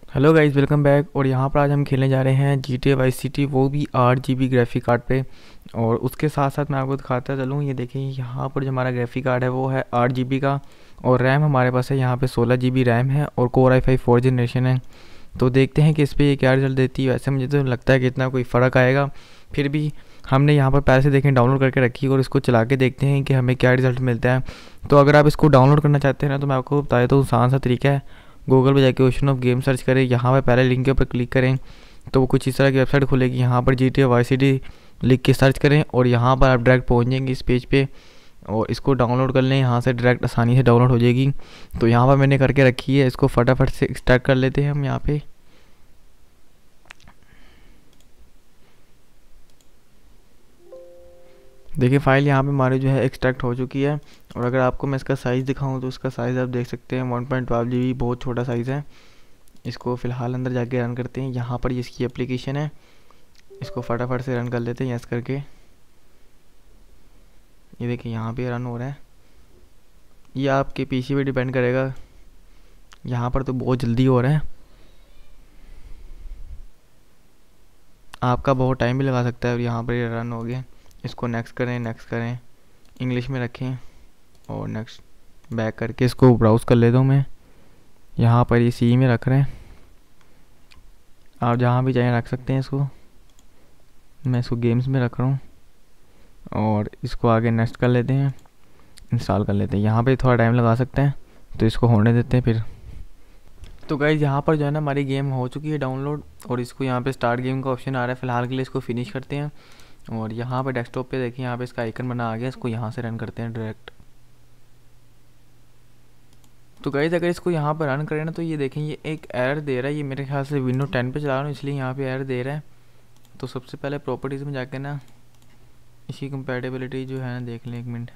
Hello guys, welcome back. और यहाँ पर आज हम खेलने जा रहे हैं GTA वाई सिटी, वो भी 8 GB ग्राफिक कार्ड पे। और उसके साथ साथ मैं आपको दिखाता चलूँ, ये देखिए यहाँ पर जो हमारा ग्राफिक कार्ड है वो है 8 GB का। और रैम हमारे पास है यहाँ पे 16 GB रैम है और कोर i5 4 जनरेशन है। तो देखते हैं कि इस पर ये क्या रिजल्ट देती है। वैसे मुझे तो लगता है कि इतना कोई फ़र्क आएगा, फिर भी हमने यहाँ पर पहले से देखें डाउनलोड करके रखी है और इसको चला के देखते हैं कि हमें क्या रिज़ल्ट मिलता है। तो अगर आप इसको डाउनलोड करना चाहते हैं ना, तो मैं आपको बता देता हूँ आसान सा तरीका है। गूगल पे जाके ओशन ऑफ गेम सर्च करें, यहाँ पर पहले लिंक के ऊपर क्लिक करें तो वो कुछ इस तरह की वेबसाइट खुलेगी। यहाँ पर GTA वाई सिटी लिख के सर्च करें और यहाँ पर आप डायरेक्ट पहुँच जाएंगे इस पेज पे और इसको डाउनलोड कर लें। यहाँ से डायरेक्ट आसानी से डाउनलोड हो जाएगी। तो यहाँ पर मैंने करके रखी है, इसको फटाफट से एक्सट्रैक्ट कर लेते हैं हम यहाँ पे। देखिए फ़ाइल यहाँ पे हमारी जो है एक्सट्रैक्ट हो चुकी है। और अगर आपको मैं इसका साइज़ दिखाऊँ तो इसका साइज़ आप देख सकते हैं 1.12 GB, बहुत छोटा साइज़ है। इसको फ़िलहाल अंदर जाके रन करते हैं। यहाँ पर इसकी एप्लीकेशन है, इसको फटाफट से रन कर लेते हैं यस करके। ये देखिए यहाँ पे रन हो रहा है। ये आपके पीसी पे डिपेंड करेगा, यहाँ पर तो बहुत जल्दी हो रहा है। आपका बहुत टाइम भी लगा सकता है। और यहाँ पर ये रन हो गया। इसको नेक्स्ट करें, नेक्स्ट करें, इंग्लिश में रखें और नेक्स्ट बैक करके इसको ब्राउज़ कर लेता हूँ मैं। यहाँ पर ये सी में रख रहे हैं, आप जहाँ भी चाहें रख सकते हैं इसको। मैं इसको गेम्स में रख रहा हूँ और इसको आगे नेक्स्ट कर लेते हैं, इंस्टॉल कर लेते हैं। यहाँ पे थोड़ा टाइम लगा सकते हैं तो इसको होने देते हैं फिर। तो गाइस यहाँ पर जो है ना हमारी गेम हो चुकी है डाउनलोड और इसको यहाँ पे स्टार्ट गेम का ऑप्शन आ रहा है। फ़िलहाल के लिए इसको फिनिश करते हैं। और यहाँ पे डेस्कटॉप पे देखिए यहाँ पे इसका आइकन बना आ गया, इसको यहाँ से रन करते हैं डायरेक्ट। तो गाइस अगर इसको यहाँ पर रन करें ना तो ये देखें ये एक एरर दे रहा है। ये मेरे ख्याल से विंडो 10 पे चला रहा हूँ इसलिए यहाँ पे एरर दे रहा है। तो सबसे पहले प्रॉपर्टीज़ में जाके ना इसकी कंपैटिबिलिटी जो है ना देख लें, एक मिनट।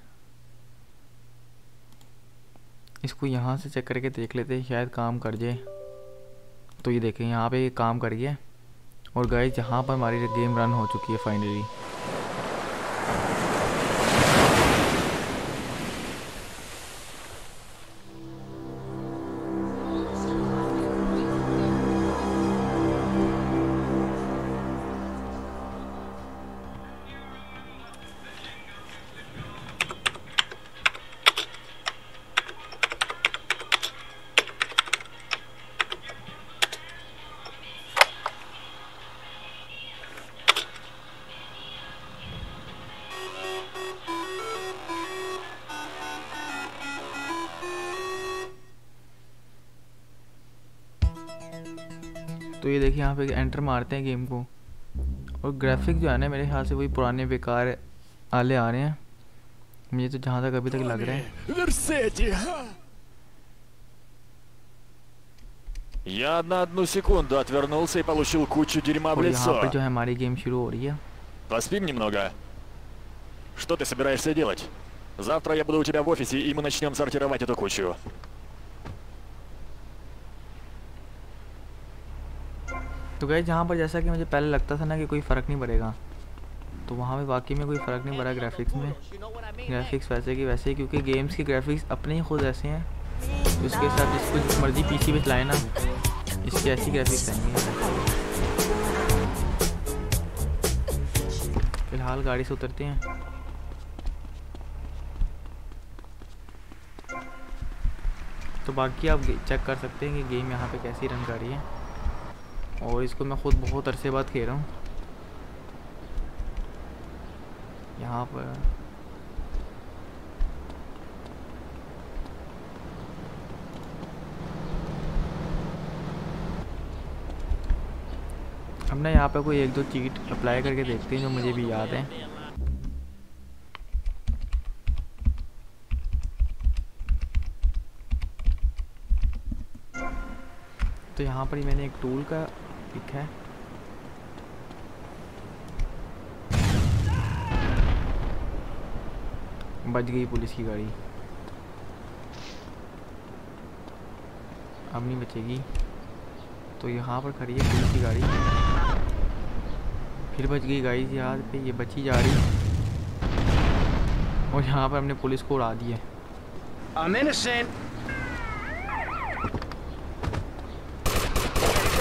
इसको यहाँ से चेक करके देख लेते हैं, शायद काम कर जाए। तो ये देखें यहाँ पे ये काम कर गया। और गाइस यहाँ पर हमारी गेम रन हो चुकी है फाइनली। तो ये देखिए यहाँ पे एंटर मारते हैं गेम को और ग्राफिक जो है ना मेरे ख्याल से वही पुराने बेकार वाले आ रहे हैं, मुझे तो जहाँ तक अभी तक लग रहा है। Я на одну секунду отвернулся и получил кучу дерьма в और यहाँ पर лицо. जो है हमारी गेम शुरू हो रही है। Поспим немного. Что ты собираешься делать? Завтра я буду у тебя в офисе, и мы начнем сортировать эту кучу. तो गाइस यहाँ पर जैसा कि मुझे पहले लगता था ना कि कोई फ़र्क नहीं पड़ेगा, तो वहाँ पे वाकई में कोई फ़र्क नहीं पड़ा ग्राफिक्स में। ग्राफिक्स वैसे की वैसे ही, क्योंकि गेम्स के ग्राफिक्स अपने ही खुद ऐसे हैं। तो इसके साथ इसको जिस मर्जी पीसी पे चलाए ना, इसके ऐसी ग्राफिक्स आएंगे। फ़िलहाल गाड़ी से उतरते हैं। तो बाकी आप चेक कर सकते हैं कि गेम यहाँ पे कैसी रन कर रही है। और इसको मैं ख़ुद बहुत अरसे बाद खेल रहा हूँ। यहाँ पर हम ना यहाँ पे कोई एक दो चीट अप्लाई करके देखते हैं जो मुझे भी याद है। तो यहाँ पर ही मैंने एक टूल का लिखा है। बच गई पुलिस की गाड़ी, अब नहीं बचेगी। तो यहाँ पर खड़ी है पुलिस की गाड़ी, फिर बच गई गाड़ी यहाँ पे, ये बची जा रही। और यहाँ पर हमने पुलिस को उड़ा दिया। I'm innocent.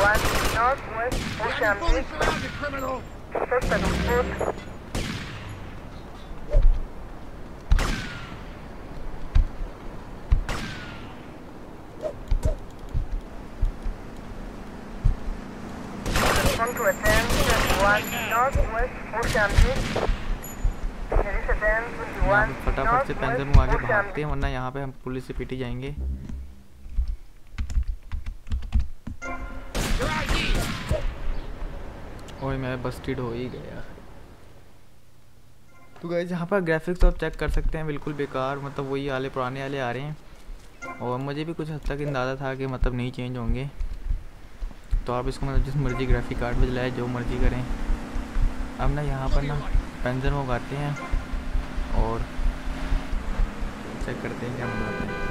फटाफट से पैंजर में आगे भागते हैं, वरना यहाँ पे हम पुलिस से पीटी जाएंगे। और मैं बस्टेड हो ही गया। तो गाइस यहाँ पर ग्राफिक्स आप चेक कर सकते हैं, बिल्कुल बेकार, मतलब वही वाले पुराने वाले आ रहे हैं। और मुझे भी कुछ हद तक अंदाज़ा था कि मतलब नहीं चेंज होंगे। तो आप इसको मतलब जिस मर्जी ग्राफिक कार्ड में चलाएं, जो मर्जी करें। अब ना यहाँ पर ना पेंजर मंगाते हैं और चेक करते हैं क्या मंगाते हैं।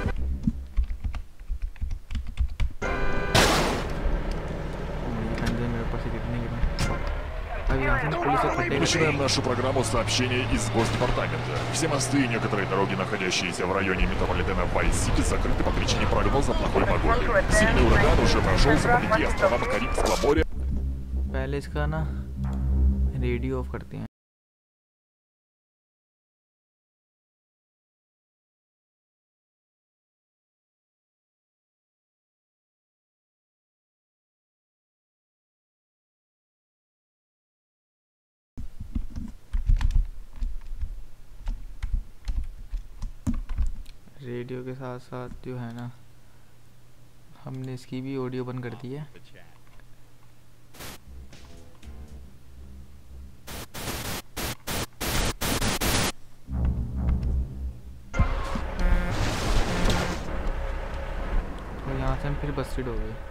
पेंजर मेरे ऊपर से गिरने गिरा। अब यहाँ से पुलिस से खड्डे Начинаем нашу программу сообщений из Госдепартамента. Все мосты и некоторые дороги, находящиеся в районе метрополитена Вайс-Сити, закрыты по причине прогноза плохой погоды. Сильный ураган уже прошелся по 5 островам Карибского моря. पहले इसका ना रेडियो ऑफ करते हैं। रेडियो के साथ साथ जो है ना, हमने इसकी भी ऑडियो बंद कर दी है। तो यहाँ से हम फिर बस्टेड हो गए।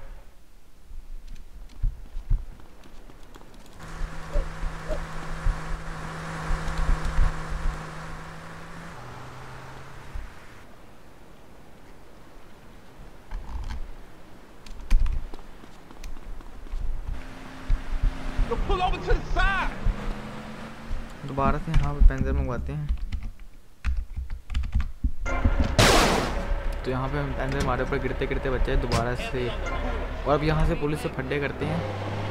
दोबारा से यहाँ पे पेंजर मंगवाते हैं। तो यहाँ पे पेंजर हमारे ऊपर गिरते गिरते बचे दोबारा से। और अब यहाँ से पुलिस से फड्डे करते हैं।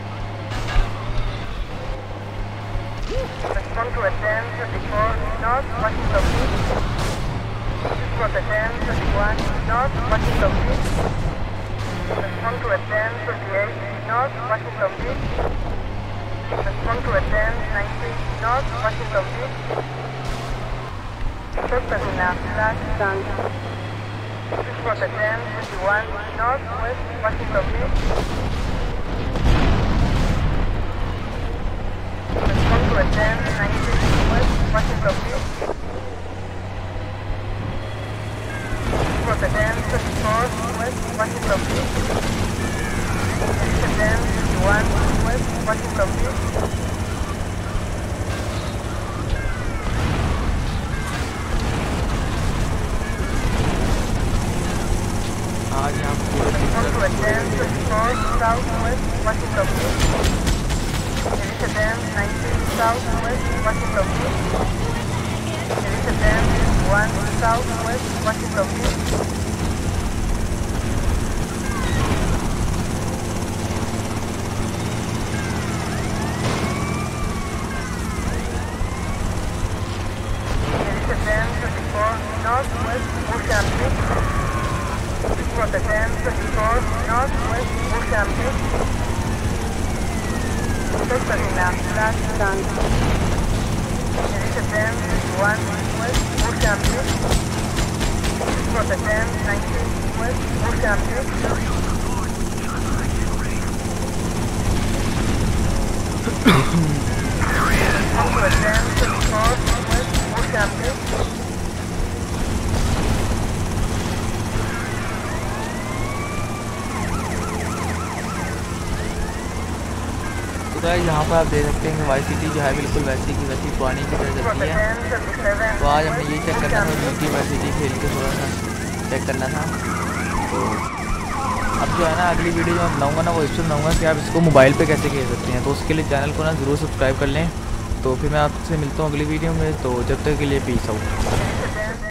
Respond to attend 90 North Washington Beach. Suspect in our last stand. Respond to attend 21 North West Washington Beach. Respond to attend 90 West Washington Beach. Respond to attend 24 West Washington Beach. Attend 21 West Washington Beach. आज यहाँ Southwest Washington Beach. Attend 19 Southwest Washington Beach. Attend 1 Southwest Washington Beach. Northwest Ocean Beach. Report attend 24 Northwest Ocean Beach. Suspect in our last stand. Attend 1 West Ocean Beach. Report attend 19 West Ocean Beach. Also attend 24 West Ocean Beach. यहाँ पर आप देख सकते हैं कि Y city जो है बिल्कुल वैसी की वैसी पुरानी की तरह चलती है। तो आज हमने यही चेक करना था, यूटी वाई सिटी खेल के थोड़ा सा चेक करना था। तो अब जो है ना अगली वीडियो जो मैं बनाऊँगा ना वो इससे बनाऊँगा कि आप इसको मोबाइल पे कैसे खेल सकते हैं। तो उसके लिए चैनल को ना ज़रूर सब्सक्राइब कर लें। तो फिर मैं आपसे मिलता हूँ अगली वीडियो में। तो जब तक के लिए पीस आउट।